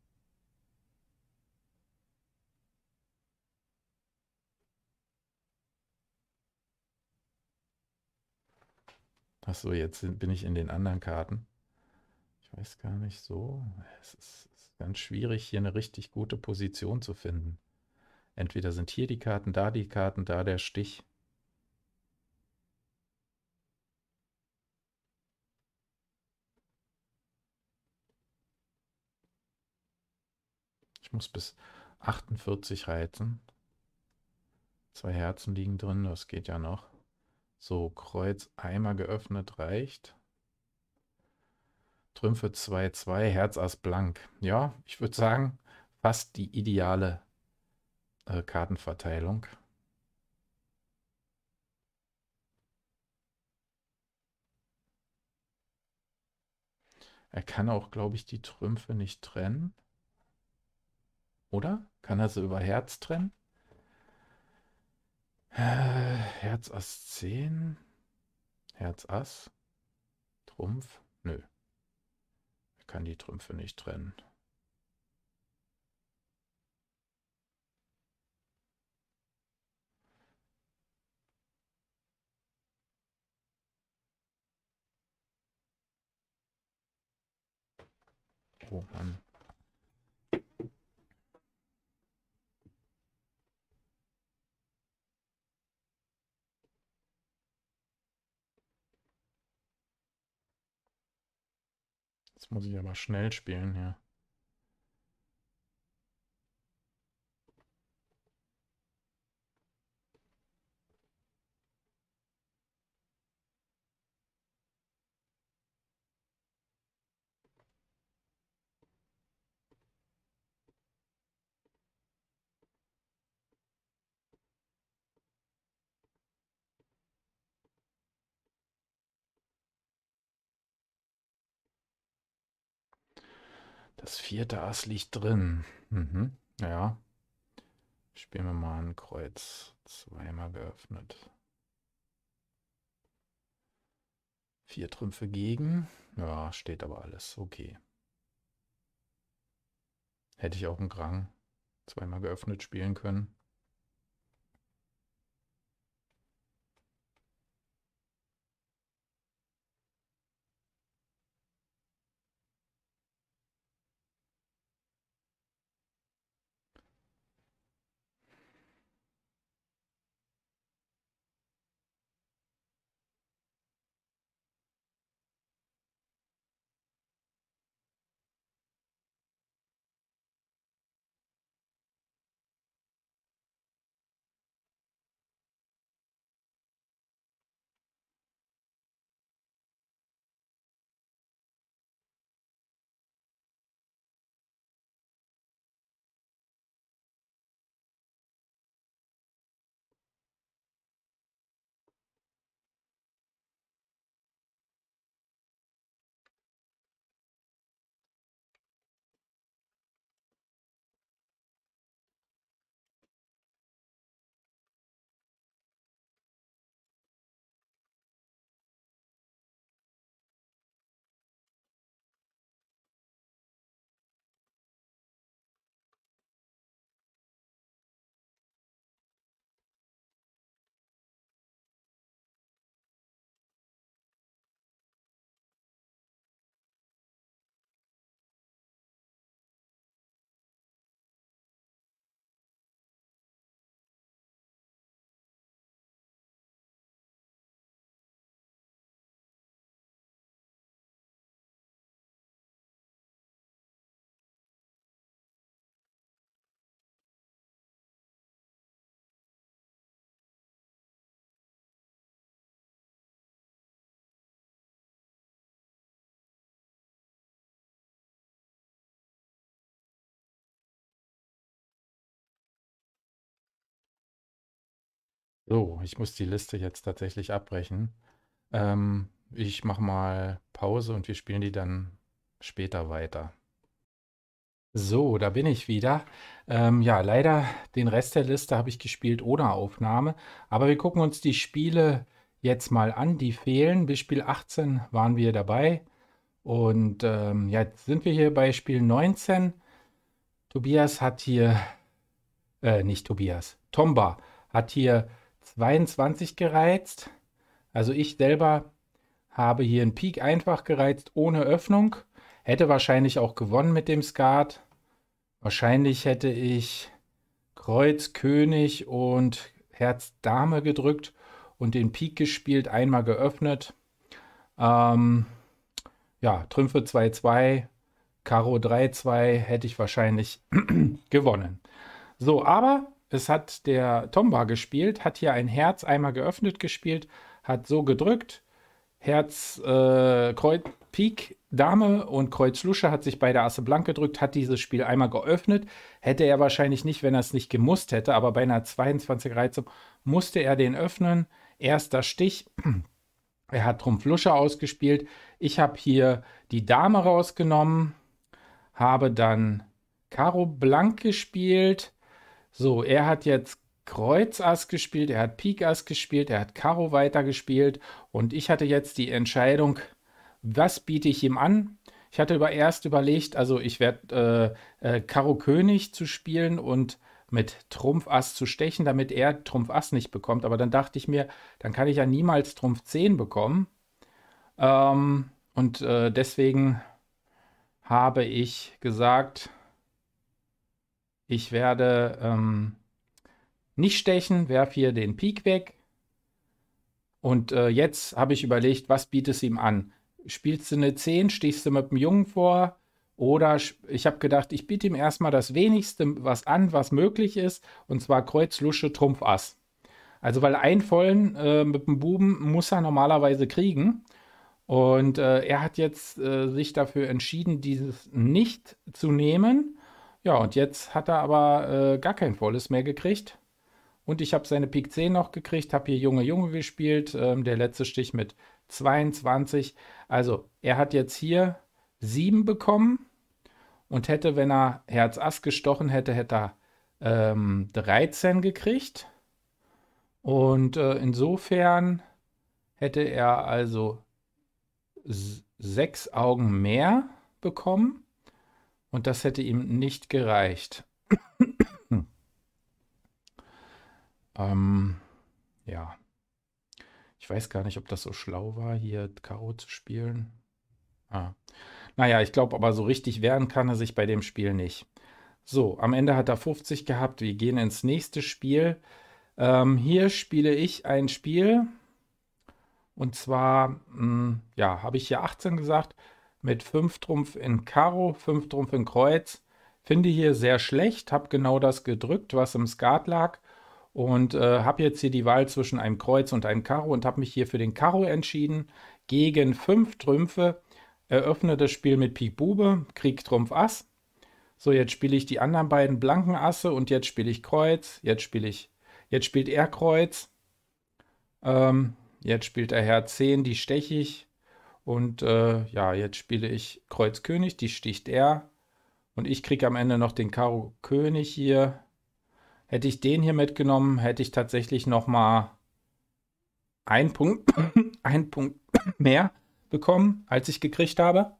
Achso, jetzt bin ich in den anderen Karten. Ich weiß gar nicht so. Es ist, es ist ganz schwierig, hier eine richtig gute Position zu finden. Entweder sind hier die Karten, da die Karten, da der Stich. Ich muss bis achtundvierzig reizen. Zwei Herzen liegen drin, das geht ja noch. So, Kreuz einmal geöffnet reicht. Trümpfe zwei, zwei, Herz Ass blank. Ja, ich würde sagen, fast die ideale äh, Kartenverteilung. Er kann auch, glaube ich, die Trümpfe nicht trennen. Oder? Kann er sie über Herz trennen? Äh, Herz Ass zehn. Herz Ass. Trumpf. Nö. Er kann die Trümpfe nicht trennen. Oh Mann. Jetzt muss ich aber schnell spielen hier. Das vierte Ass liegt drin. Mhm. Ja. Spielen wir mal ein Kreuz. Zweimal geöffnet. Vier Trümpfe gegen. Ja, steht aber alles. Okay. Hätte ich auch einen Grang zweimal geöffnet spielen können. So, ich muss die Liste jetzt tatsächlich abbrechen. Ähm, ich mache mal Pause und wir spielen die dann später weiter. So, da bin ich wieder. Ähm, ja, leider den Rest der Liste habe ich gespielt ohne Aufnahme. Aber wir gucken uns die Spiele jetzt mal an, die fehlen. Bis Spiel achtzehn waren wir dabei. Und ähm, ja, jetzt sind wir hier bei Spiel neunzehn. Tobias hat hier, äh, nicht Tobias, Tomba hat hier zweiundzwanzig gereizt. Also ich selber habe hier einen Pik einfach gereizt ohne Öffnung. Hätte wahrscheinlich auch gewonnen mit dem Skat. Wahrscheinlich hätte ich Kreuz, König und Herz, Dame gedrückt und den Pik gespielt, einmal geöffnet. Ähm, ja, Trümpfe zwei zwei, Karo drei zwei hätte ich wahrscheinlich gewonnen. So, aber es hat der Tomba gespielt, hat hier ein Herz einmal geöffnet gespielt, hat so gedrückt. Herz, äh, Kreuz, Pik, Dame und Kreuz Lusche hat sich beide Asse blank gedrückt, hat dieses Spiel einmal geöffnet. Hätte er wahrscheinlich nicht, wenn er es nicht gemusst hätte, aber bei einer zweiundzwanzig Reizung musste er den öffnen. Erster Stich. Er hat Trumpf Lusche ausgespielt. Ich habe hier die Dame rausgenommen, habe dann Karo blank gespielt. So, er hat jetzt Kreuz Ass gespielt, er hat Pik Ass gespielt, er hat Karo weitergespielt und ich hatte jetzt die Entscheidung, was biete ich ihm an? Ich hatte über erst überlegt, also ich werde äh, äh, Karo König zu spielen und mit Trumpf Ass zu stechen, damit er Trumpf Ass nicht bekommt. Aber dann dachte ich mir, dann kann ich ja niemals Trumpf zehn bekommen. Ähm, und äh, deswegen habe ich gesagt, ich werde ähm, nicht stechen, werfe hier den Pik weg. Und äh, jetzt habe ich überlegt, was bietest du ihm an? Spielst du eine zehn, stichst du mit dem Jungen vor? Oder ich habe gedacht, ich biete ihm erstmal das wenigste was an, was möglich ist. Und zwar Kreuz, Lusche, Trumpf, Ass. Also weil einen vollen äh, mit dem Buben muss er normalerweise kriegen. Und äh, er hat jetzt äh, sich dafür entschieden, dieses nicht zu nehmen. Ja, und jetzt hat er aber äh, gar kein volles mehr gekriegt. Und ich habe seine Pik zehn noch gekriegt, habe hier Junge Junge gespielt. Ähm, der letzte Stich mit zweiundzwanzig. Also er hat jetzt hier sieben bekommen. und hätte, wenn er Herz Ass gestochen hätte, hätte er ähm, dreizehn gekriegt. Und äh, insofern hätte er also sechs Augen mehr bekommen und das hätte ihm nicht gereicht. Hm. Ähm, ja. Ich weiß gar nicht, ob das so schlau war, hier Karo zu spielen. Ah. Naja, ich glaube aber, so richtig wehren kann er sich bei dem Spiel nicht. So, am Ende hat er fünfzig gehabt. Wir gehen ins nächste Spiel. Ähm, hier spiele ich ein Spiel. Und zwar, mh, ja, habe ich hier achtzehn gesagt, mit fünf Trumpf in Karo, fünf Trumpf in Kreuz. Finde hier sehr schlecht, habe genau das gedrückt, was im Skat lag. Und äh, habe jetzt hier die Wahl zwischen einem Kreuz und einem Karo und habe mich hier für den Karo entschieden. Gegen fünf Trümpfe eröffne das Spiel mit Pik Bube, Krieg Trumpf Ass. So, jetzt spiele ich die anderen beiden blanken Asse und jetzt spiele ich Kreuz. Jetzt spiele ich, jetzt spielt er Kreuz. Ähm, jetzt spielt er Herz zehn, die steche ich. Und äh, ja, jetzt spiele ich Kreuz König, die sticht er. Und ich kriege am Ende noch den Karo König hier. Hätte ich den hier mitgenommen, hätte ich tatsächlich noch mal einen Punkt, einen Punkt mehr bekommen, als ich gekriegt habe.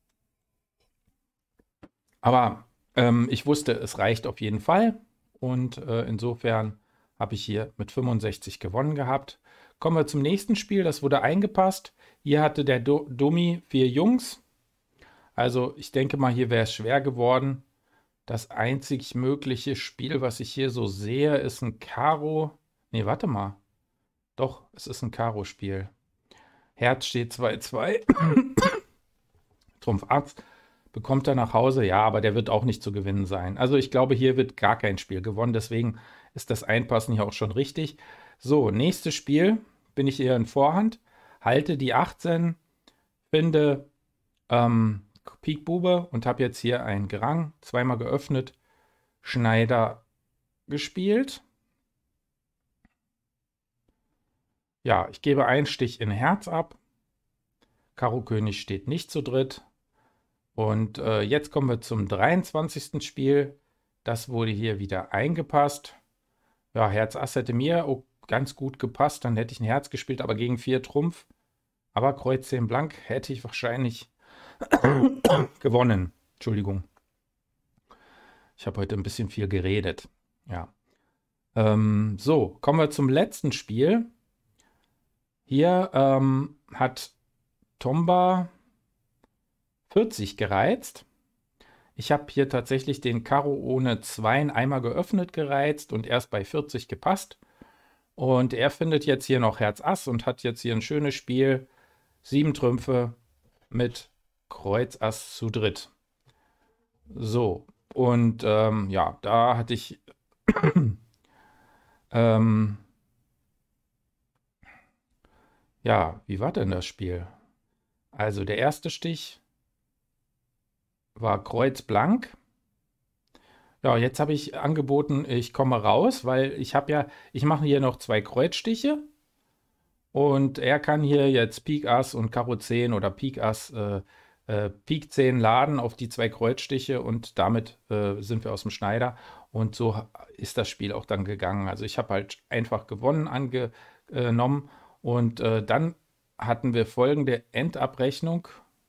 Aber ähm, ich wusste, es reicht auf jeden Fall. Und äh, insofern habe ich hier mit fünfundsechzig gewonnen gehabt. Kommen wir zum nächsten Spiel. Das wurde eingepasst. Hier hatte der Do Dummy vier Jungs. Also ich denke mal, hier wäre es schwer geworden. Das einzig mögliche Spiel, was ich hier so sehe, ist ein Karo. Nee, warte mal. Doch, es ist ein Karo-Spiel. Herz steht zwei zwei. Trumpf Ass bekommt er nach Hause. Ja, aber der wird auch nicht zu gewinnen sein. Also ich glaube, hier wird gar kein Spiel gewonnen. Deswegen ist das Einpassen hier auch schon richtig. So, nächstes Spiel. Bin ich eher in Vorhand. Halte die achtzehn. Finde ähm, Pik Bube und habe jetzt hier ein Gerang. Zweimal geöffnet. Schneider gespielt. Ja, ich gebe einen Stich in Herz ab. Karo König steht nicht zu dritt. Und äh, jetzt kommen wir zum dreiundzwanzigsten Spiel. Das wurde hier wieder eingepasst. Ja, Herz Ass hätte mir auch ganz gut gepasst. Dann hätte ich ein Herz gespielt, aber gegen vier Trumpf. Aber Kreuz zehn blank hätte ich wahrscheinlich gewonnen. Entschuldigung. Ich habe heute ein bisschen viel geredet. Ja. Ähm, so, kommen wir zum letzten Spiel. Hier ähm, hat Tomba vierzig gereizt. Ich habe hier tatsächlich den Karo ohne Zweien einmal geöffnet gereizt und erst bei vierzig gepasst. Und er findet jetzt hier noch Herz Ass und hat jetzt hier ein schönes Spiel. Sieben Trümpfe mit Kreuz Ass zu dritt. So, und ähm, ja, da hatte ich ähm, ja, wie war denn das Spiel? Also der erste Stich war Kreuz blank. Ja, jetzt habe ich angeboten, ich komme raus, weil ich habe ja, ich mache hier noch zwei Kreuzstiche und er kann hier jetzt Pik Ass und Karo zehn oder Pik Ass, äh, äh, Pik zehn laden auf die zwei Kreuzstiche und damit äh, sind wir aus dem Schneider und so ist das Spiel auch dann gegangen. Also ich habe halt einfach gewonnen angenommen und äh, dann hatten wir folgende Endabrechnung.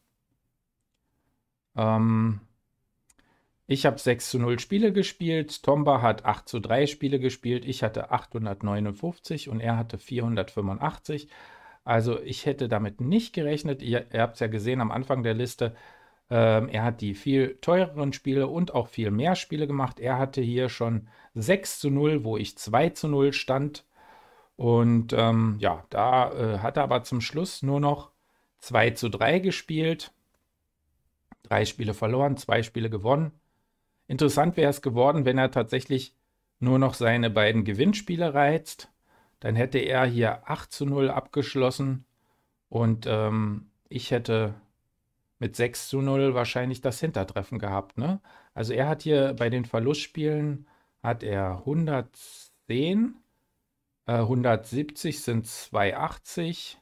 Ähm, Ich habe sechs zu null Spiele gespielt, Tomba hat acht zu drei Spiele gespielt, ich hatte achthundertneunundfünfzig und er hatte vierhundertfünfundachtzig. Also ich hätte damit nicht gerechnet. Ihr, ihr habt es ja gesehen am Anfang der Liste. Ähm, er hat die viel teureren Spiele und auch viel mehr Spiele gemacht. Er hatte hier schon sechs zu null, wo ich zwei zu null stand. Und ähm, ja, da äh, hat er aber zum Schluss nur noch zwei zu drei gespielt. Drei Spiele verloren, zwei Spiele gewonnen. Interessant wäre es geworden, wenn er tatsächlich nur noch seine beiden Gewinnspiele reizt. Dann hätte er hier acht zu null abgeschlossen und ähm, ich hätte mit sechs zu null wahrscheinlich das Hintertreffen gehabt. Ne? Also er hat hier bei den Verlustspielen hat er hundertzehn, äh, hundertsiebzig sind zweihundertachtzig,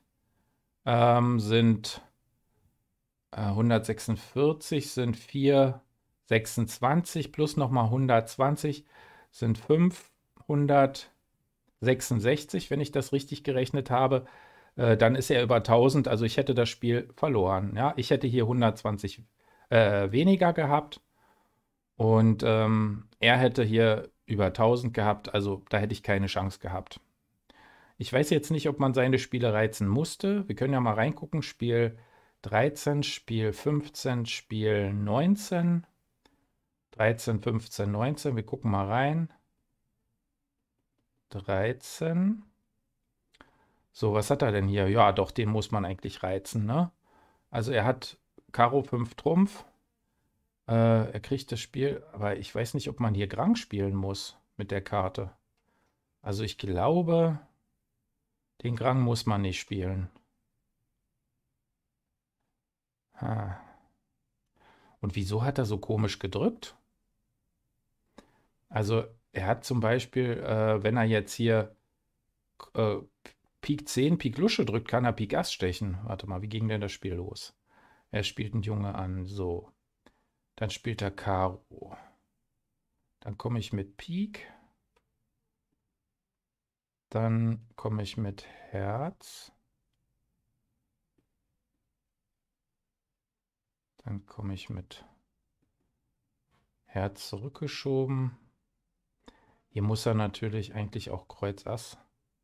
ähm, sind äh, hundertsechsundvierzig sind vier sechsundzwanzig plus nochmal hundertzwanzig sind fünfhundertsechsundsechzig, wenn ich das richtig gerechnet habe. Äh, dann ist er über tausend, also ich hätte das Spiel verloren. Ja? Ich hätte hier hundertzwanzig äh, weniger gehabt und ähm, er hätte hier über tausend gehabt, also da hätte ich keine Chance gehabt. Ich weiß jetzt nicht, ob man seine Spiele reizen musste. Wir können ja mal reingucken. Spiel dreizehn, Spiel fünfzehn, Spiel neunzehn. dreizehn, fünfzehn, neunzehn. Wir gucken mal rein. dreizehn. So, was hat er denn hier? Ja, doch, den muss man eigentlich reizen, ne? Also er hat Karo fünf Trumpf. Äh, er kriegt das Spiel, aber ich weiß nicht, ob man hier Grang spielen muss mit der Karte. Also ich glaube, den Grang muss man nicht spielen. Ha. Und wieso hat er so komisch gedrückt? Also er hat zum Beispiel, äh, wenn er jetzt hier äh, Pik zehn, Pik Lusche drückt, kann er Pik Ass stechen. Warte mal, wie ging denn das Spiel los? Er spielt einen Junge an, so. Dann spielt er Karo. Dann komme ich mit Pik. Dann komme ich mit Herz. Dann komme ich mit Herz zurückgeschoben. Hier muss er natürlich eigentlich auch Kreuz Ass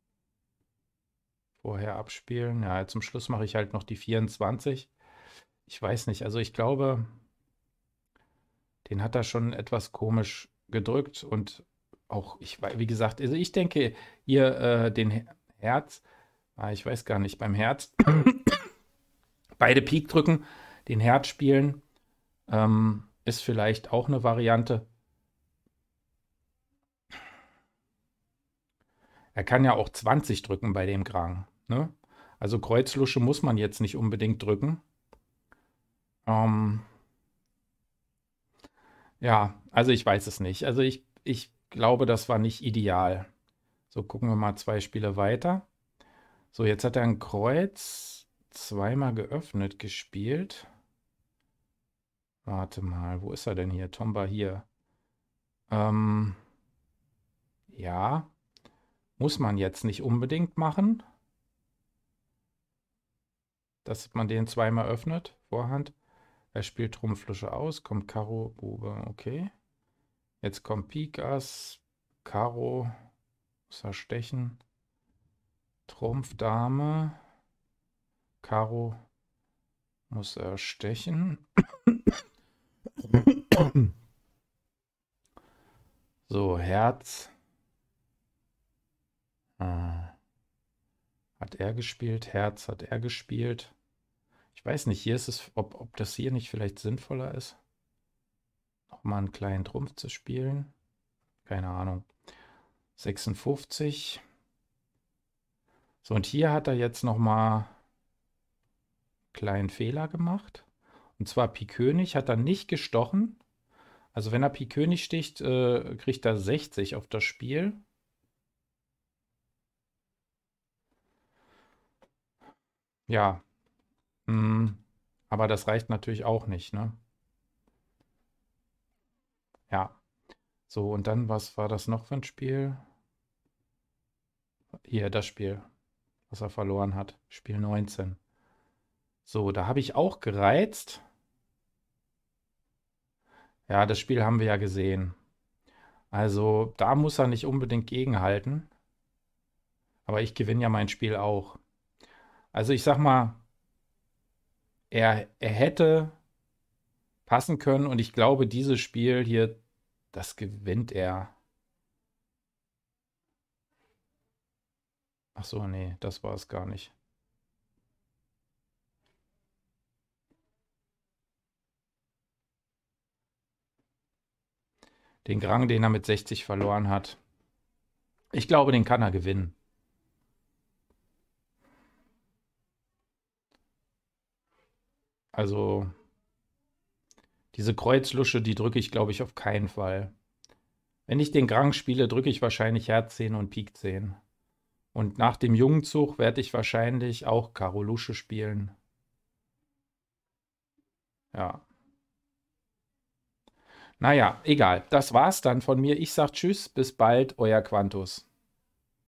vorher abspielen. Ja, zum Schluss mache ich halt noch die vierundzwanzig. Ich weiß nicht, also ich glaube, den hat er schon etwas komisch gedrückt und auch, ich, wie gesagt, also ich denke hier äh, den Herz, ah, ich weiß gar nicht, beim Herz beide Pik drücken, den Herz spielen, ähm, ist vielleicht auch eine Variante. Er kann ja auch zwanzig drücken bei dem Grang, ne? Also Kreuzlusche muss man jetzt nicht unbedingt drücken. Ähm, ja, also ich weiß es nicht. Also ich, ich glaube, das war nicht ideal. So, gucken wir mal zwei Spiele weiter. So, jetzt hat er ein Kreuz zweimal geöffnet gespielt. Warte mal, wo ist er denn hier? Tomba hier. Ähm, ja, muss man jetzt nicht unbedingt machen, dass man den zweimal öffnet, Vorhand. Er spielt Trumpflusche aus, kommt Karo, Bube, okay. Jetzt kommt Pik Ass, Karo, muss er stechen. Trumpf, Dame, Karo, muss er stechen. So, Herz. Ah. Hat er gespielt, Herz hat er gespielt. Ich weiß nicht, hier ist es, ob, ob das hier nicht vielleicht sinnvoller ist, nochmal einen kleinen Trumpf zu spielen. Keine Ahnung. sechsundfünfzig. So, und hier hat er jetzt nochmal einen kleinen Fehler gemacht. Und zwar Pik König hat er nicht gestochen. Also wenn er Pik König sticht, äh, kriegt er sechzig auf das Spiel. Ja. Hm. Aber das reicht natürlich auch nicht, ne? Ja. So, und dann, was war das noch für ein Spiel? Hier, das Spiel, was er verloren hat. Spiel neunzehn. So, da habe ich auch gereizt. Ja, das Spiel haben wir ja gesehen. Also, da muss er nicht unbedingt gegenhalten. Aber ich gewinne ja mein Spiel auch. Also, ich sag mal, er, er hätte passen können und ich glaube, dieses Spiel hier, das gewinnt er. Ach so, nee, das war es gar nicht. Den Grang, den er mit sechzig verloren hat. Ich glaube, den kann er gewinnen. Also, diese Kreuzlusche, die drücke ich, glaube ich, auf keinen Fall. Wenn ich den Grang spiele, drücke ich wahrscheinlich Herz zehn und Pik zehn. Und nach dem Jungenzug werde ich wahrscheinlich auch Karo Lusche spielen. Ja. Naja, egal. Das war's dann von mir. Ich sag Tschüss, bis bald, euer Quantus.